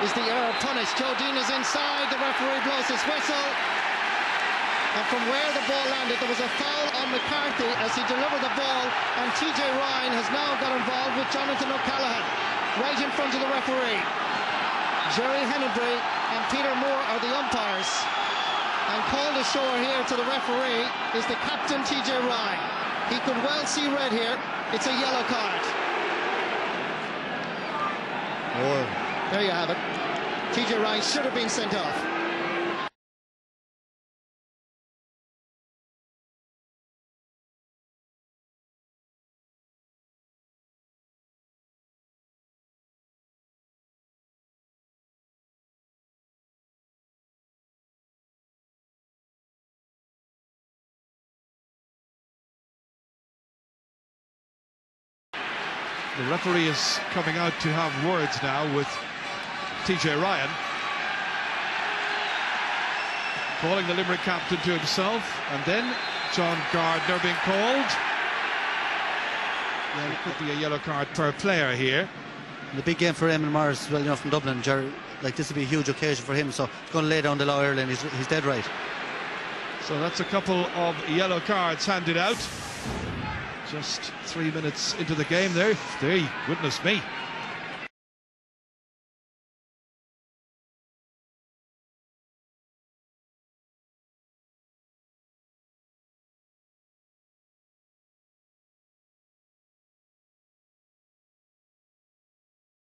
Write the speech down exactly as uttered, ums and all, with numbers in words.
Is the error punished? Joe Dean is inside. The referee blows his whistle. And from where the ball landed, there was a foul on McCarthy as he delivered the ball, and T J Ryan has now got involved with Jonathan O'Callaghan right in front of the referee. Jerry Hennebrey and Peter Moore are the umpires, and called ashore here to the referee is the captain, T J Ryan. He could well see red here. It's a yellow card. Oh. There you have it. T J Ryan should have been sent off. The referee is coming out to have words now with T J Ryan, calling the Limerick captain to himself, and then John Gardner being called. Yeah, it could be a yellow card per player here. And the big game for Eamon Morris, well, you know, from Dublin, Jerry, like this would be a huge occasion for him, so he's going to lay down the law early, and he's, he's dead right. So that's a couple of yellow cards handed out. Just three minutes into the game there. There, goodness me.